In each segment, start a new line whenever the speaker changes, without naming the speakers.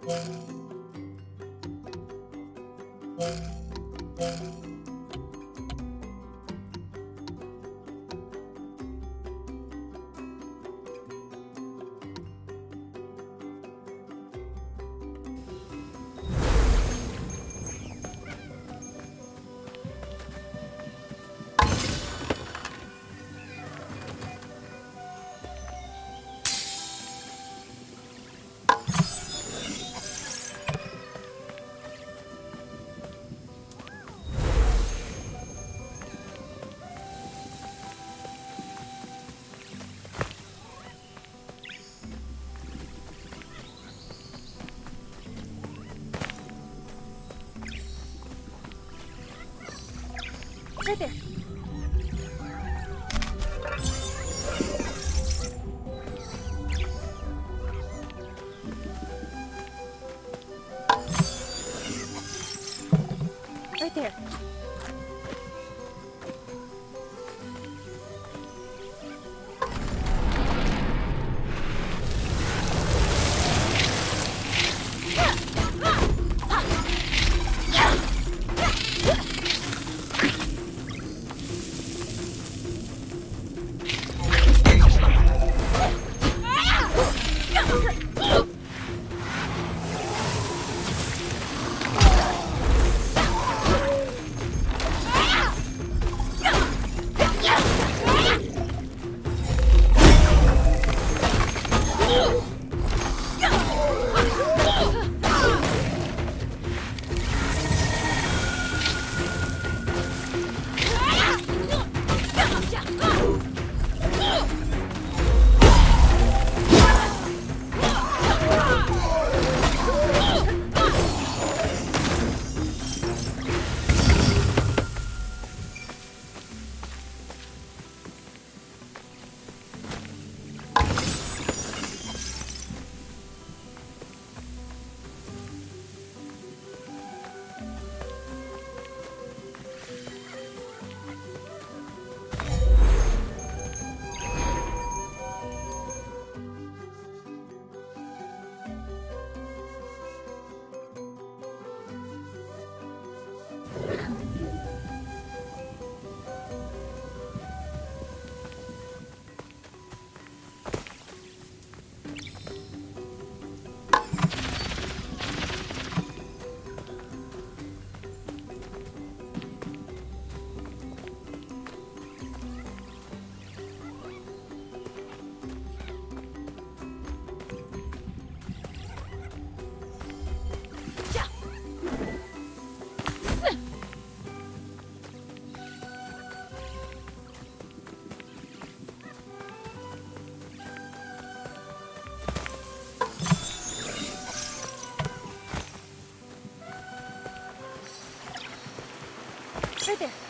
Right there. Right there. Right there.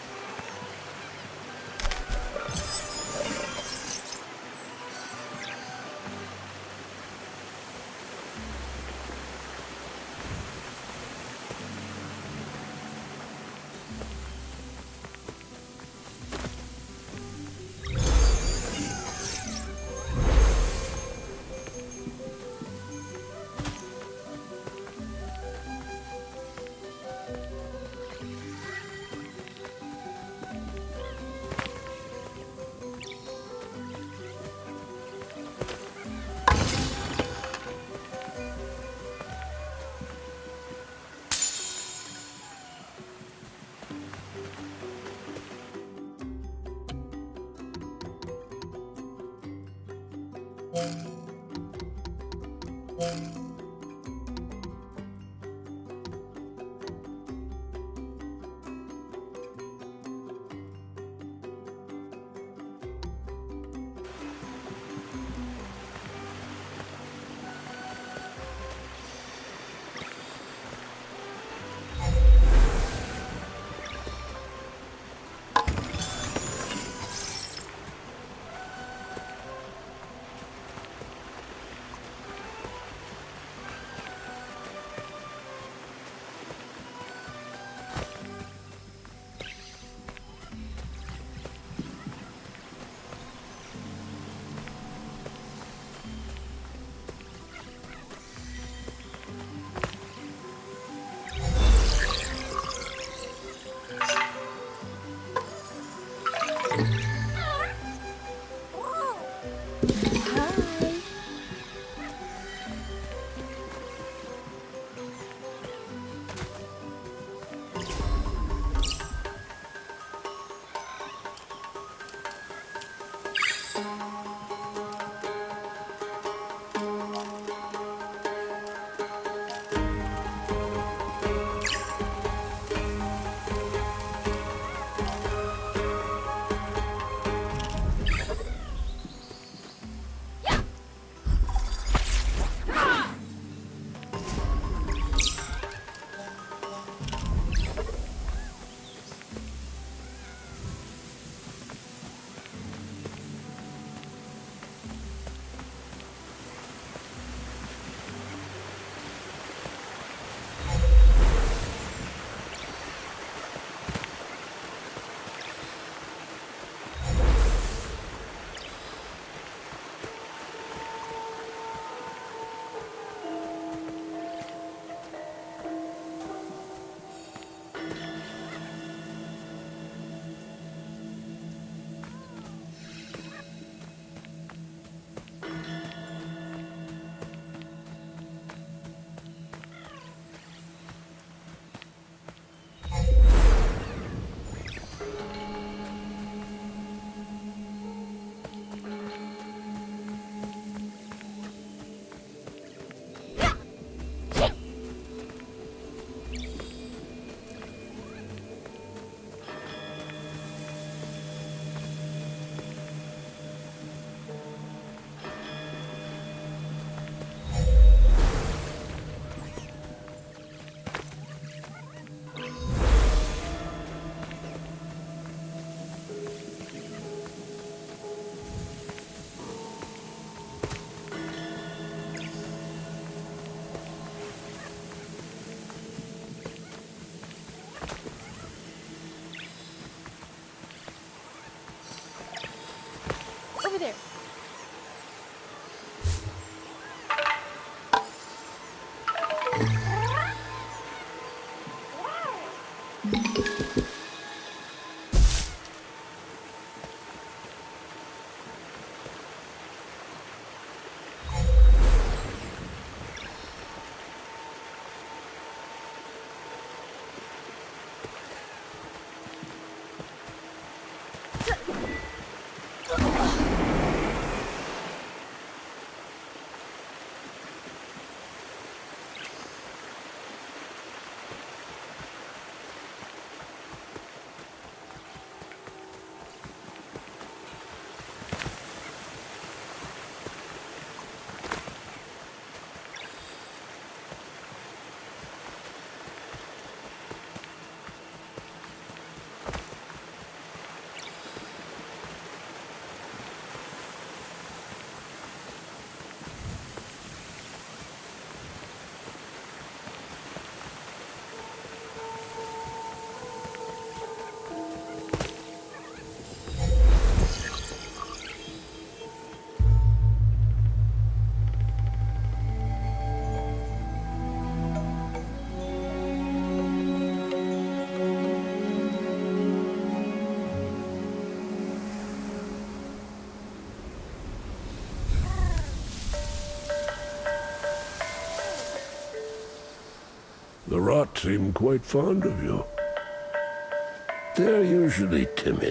The rot seem quite fond of you. They're usually timid.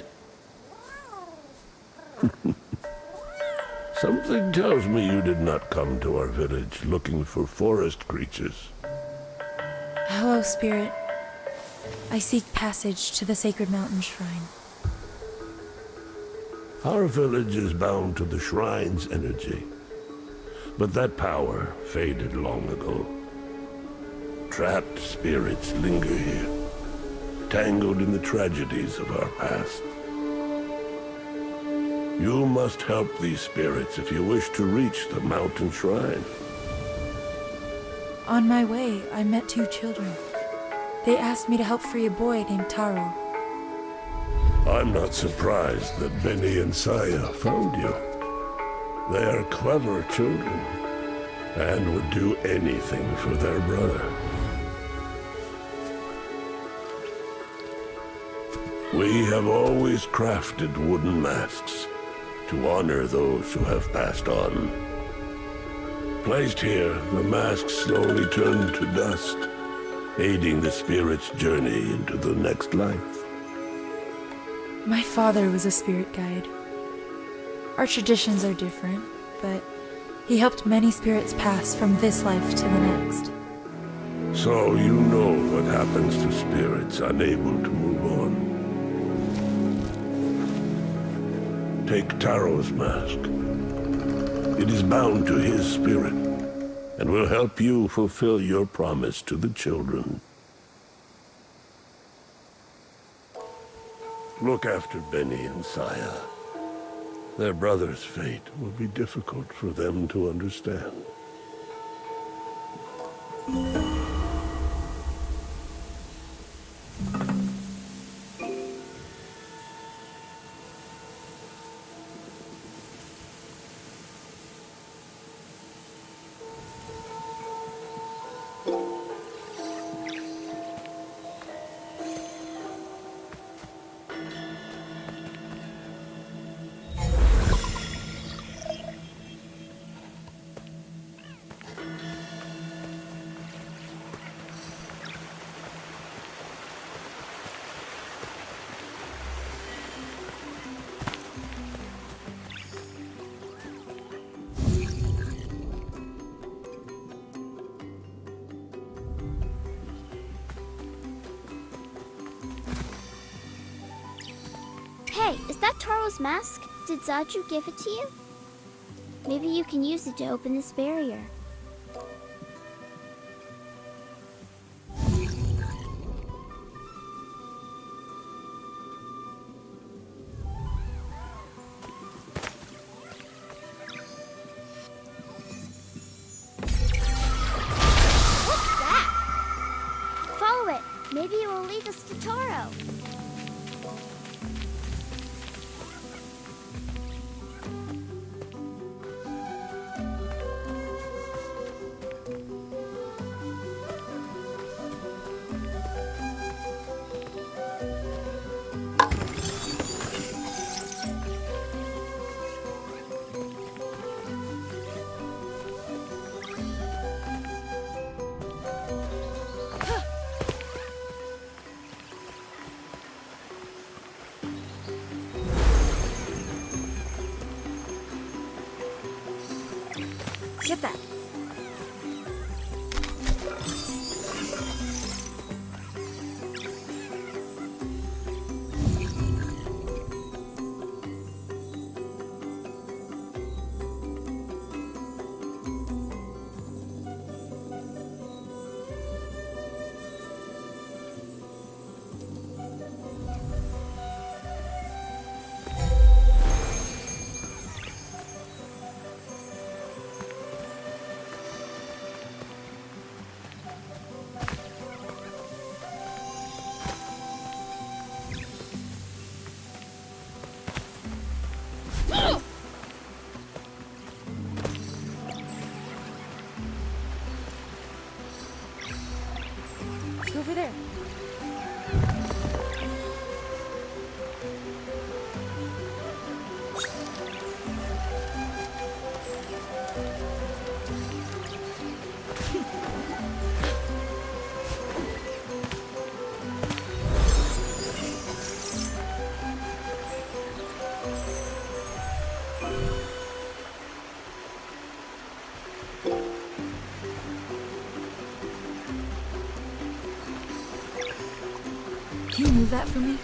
Something tells me you did not come to our village looking for forest creatures.
Hello, Spirit. I seek passage to the Sacred Mountain Shrine.
Our village is bound to the shrine's energy, but that power faded long ago. Trapped spirits linger here, tangled in the tragedies of our past. You must help these spirits if you wish to reach the mountain shrine.
On my way, I met two children. They asked me to help free a boy named Taro.
I'm not surprised that Benny and Saya found you. They are clever children, and would do anything for their brother. We have always crafted wooden masks to honor those who have passed on. Placed here, the masks slowly turn to dust, aiding the spirit's journey into the next life.
My father was a spirit guide. Our traditions are different, but he helped many spirits pass from this life to the next.
So you know what happens to spirits unable to move on. Take Taro's mask. It is bound to his spirit, and will help you fulfill your promise to the children. Look after Benny and Saya. Their brother's fate will be difficult for them to understand.
Hey, is that Taro's mask? Did Zaju give it to you? Maybe you can use it to open this barrier. What's that? Follow it. Maybe it will lead us to Taro.
Get that. Over there. Can you move that for me?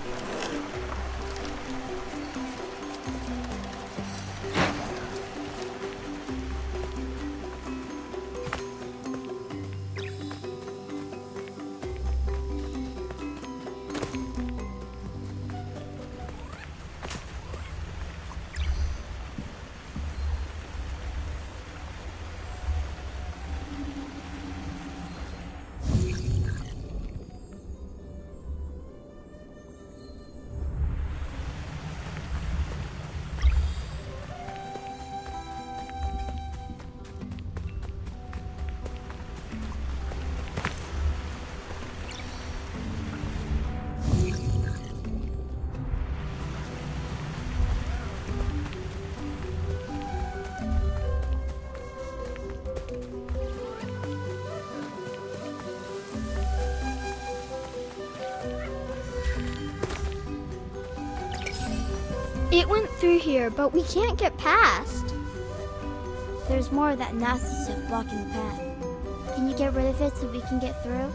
It went through here, but we can't get past. There's more of that nasty stuff blocking the path. Can you get rid of it so we can get through?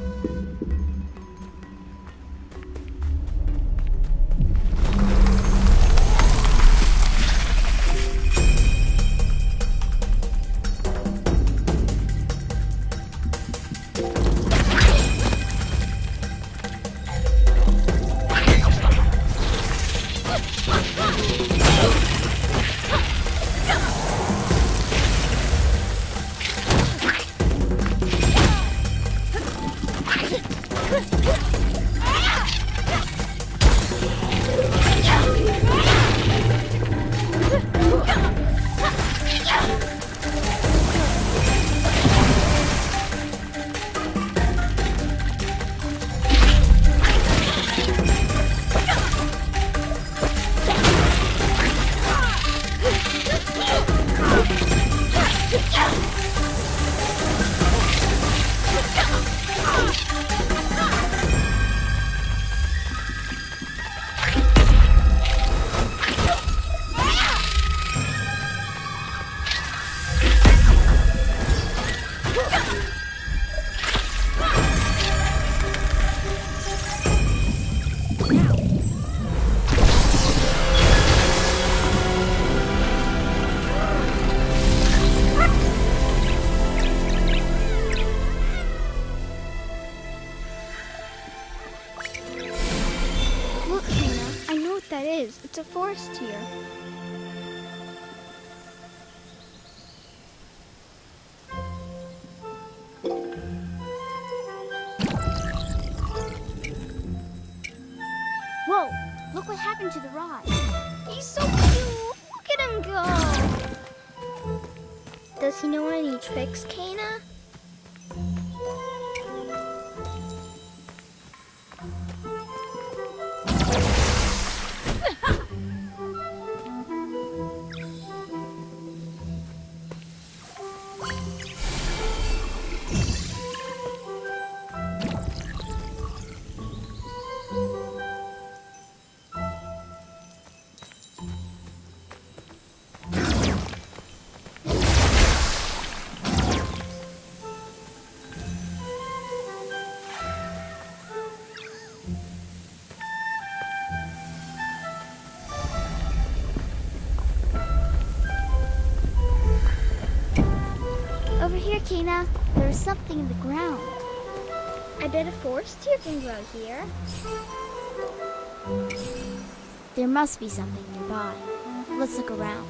It's a forest here. Whoa! Look what happened to the rod. He's so cute! Look at him go! Does he know any tricks, Kena? Over here, Kena. There's something in the ground. I bet a forest deer can grow here. There must be something nearby. Let's look around.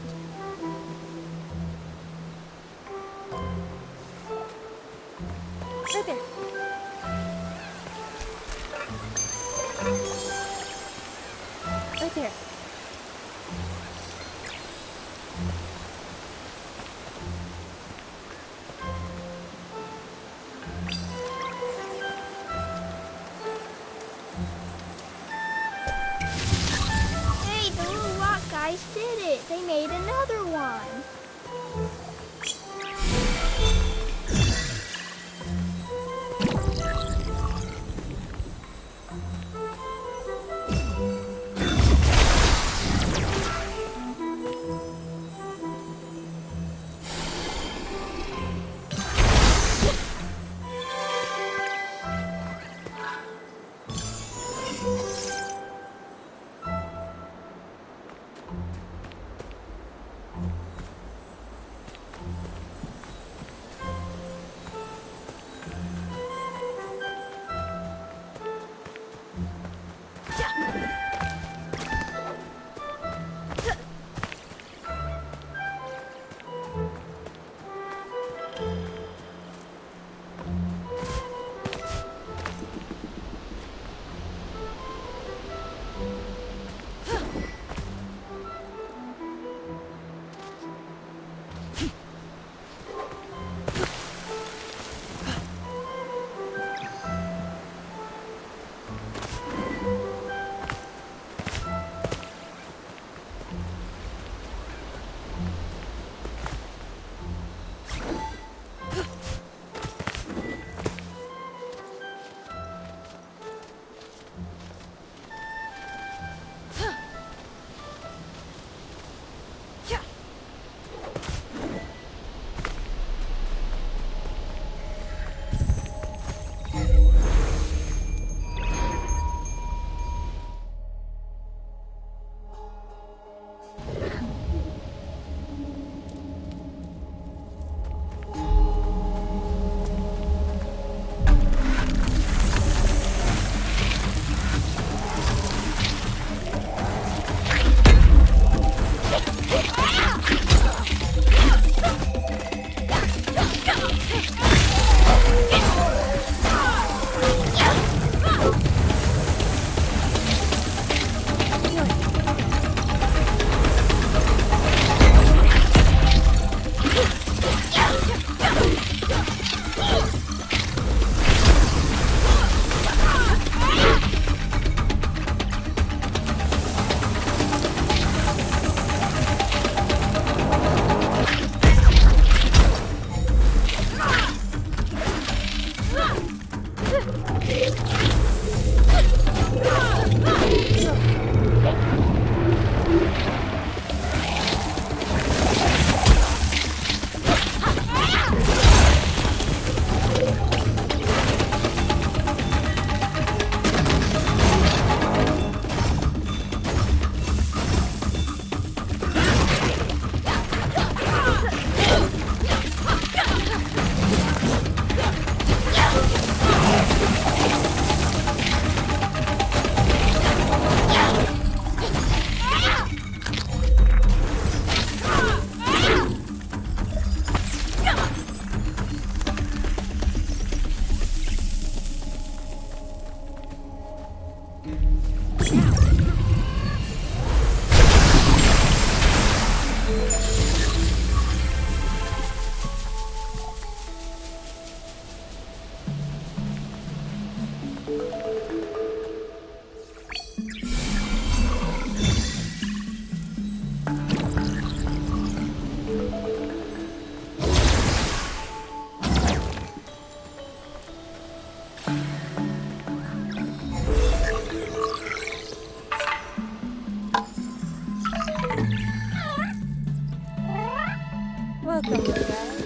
Right there. Right there. Hey, the little rock guys did it. They made another one. welcome, guys.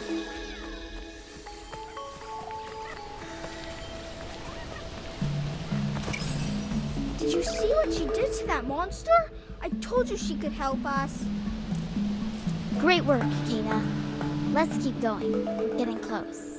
Did you see what she did to that monster? I told you she could help us. Great work, Kena. Let's keep going. We're getting close.